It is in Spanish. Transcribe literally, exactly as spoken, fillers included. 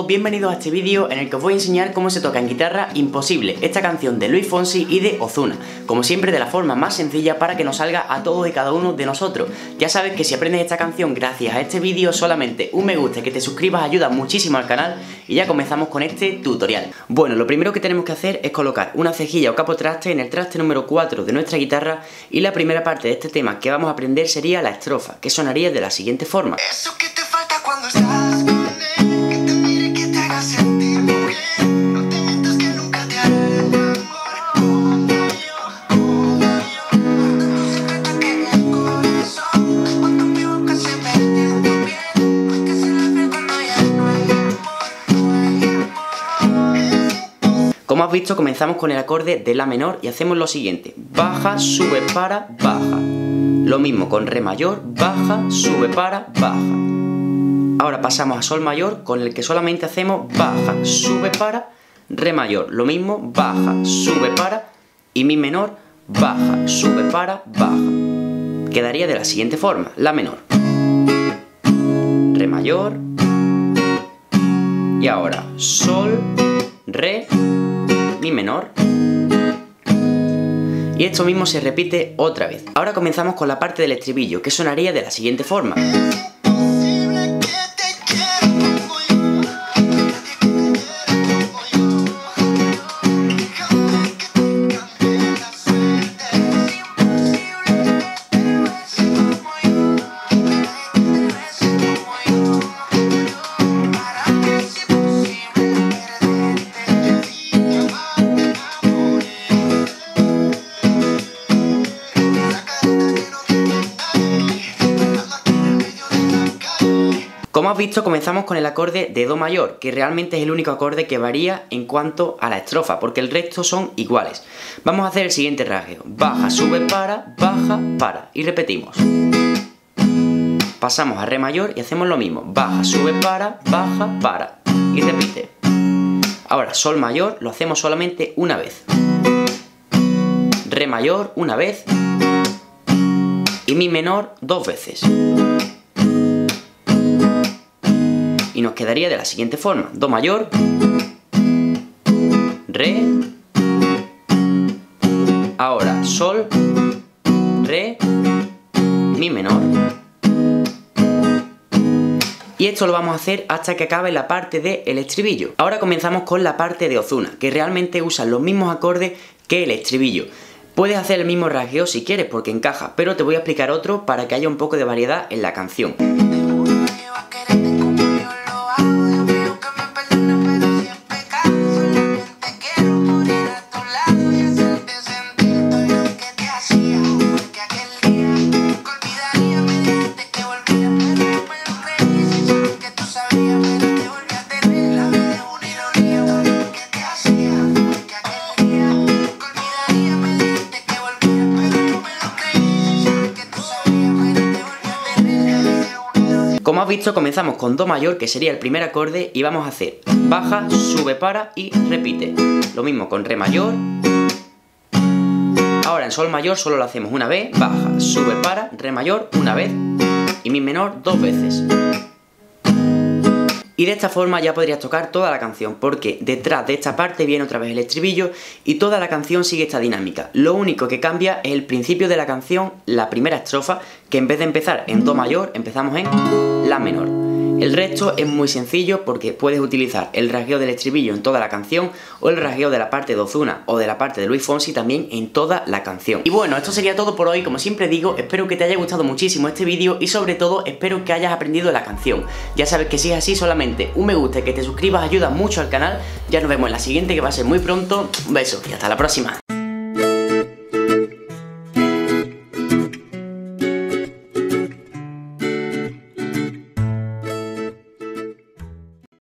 todos, bienvenidos a este vídeo en el que os voy a enseñar cómo se toca en guitarra Imposible, esta canción de Luis Fonsi y de Ozuna, como siempre de la forma más sencilla para que nos salga a todos y cada uno de nosotros. Ya sabes que si aprendes esta canción gracias a este vídeo, solamente un me gusta y que te suscribas ayuda muchísimo al canal y ya comenzamos con este tutorial. Bueno, lo primero que tenemos que hacer es colocar una cejilla o capotraste en el traste número cuatro de nuestra guitarra y la primera parte de este tema que vamos a aprender sería la estrofa, que sonaría de la siguiente forma. Eso que te falta cuando estás con él, que te mire, que te haga sentir mujer, no te mientas que nunca te haré el amor como yo, como yo. No se trata que el corazón, cuando mi boca se mete en tu piel, porque se la ve cuando ya no hay amor, no hay amor. Como has visto, comenzamos con el acorde de la menor y hacemos lo siguiente: baja, sube, para, baja. Lo mismo con re mayor, baja, sube, para, baja. Ahora pasamos a sol mayor, con el que solamente hacemos baja, sube, para, re mayor. Lo mismo, baja, sube, para, y mi menor, baja, sube, para, baja. Quedaría de la siguiente forma: la menor, re mayor, y ahora sol, re, mi menor. Y esto mismo se repite otra vez. Ahora comenzamos con la parte del estribillo, que sonaría de la siguiente forma. Como has visto, comenzamos con el acorde de do mayor, que realmente es el único acorde que varía en cuanto a la estrofa, porque el resto son iguales. Vamos a hacer el siguiente rasgueo: baja, sube, para, baja, para, y repetimos. Pasamos a re mayor y hacemos lo mismo: baja, sube, para, baja, para, y repite. Ahora sol mayor lo hacemos solamente una vez, re mayor una vez y mi menor dos veces. Y nos quedaría de la siguiente forma: do mayor, re, ahora sol, re, mi menor. Y esto lo vamos a hacer hasta que acabe la parte del estribillo. Ahora comenzamos con la parte de Ozuna, que realmente usa los mismos acordes que el estribillo. Puedes hacer el mismo rasgueo si quieres porque encaja, pero te voy a explicar otro para que haya un poco de variedad en la canción. Como has visto, comenzamos con do mayor, que sería el primer acorde, y vamos a hacer baja, sube, para y repite. Lo mismo con re mayor. Ahora en sol mayor solo lo hacemos una vez: baja, sube, para, re mayor una vez y mi menor dos veces. Y de esta forma ya podrías tocar toda la canción, porque detrás de esta parte viene otra vez el estribillo y toda la canción sigue esta dinámica. Lo único que cambia es el principio de la canción, la primera estrofa, que en vez de empezar en do mayor, empezamos en la menor. El resto es muy sencillo porque puedes utilizar el rasgueo del estribillo en toda la canción o el rasgueo de la parte de Ozuna o de la parte de Luis Fonsi también en toda la canción. Y bueno, esto sería todo por hoy. Como siempre digo, espero que te haya gustado muchísimo este vídeo y sobre todo espero que hayas aprendido la canción. Ya sabes que si es así, solamente un me gusta y que te suscribas ayuda mucho al canal. Ya nos vemos en la siguiente, que va a ser muy pronto. Un beso y hasta la próxima.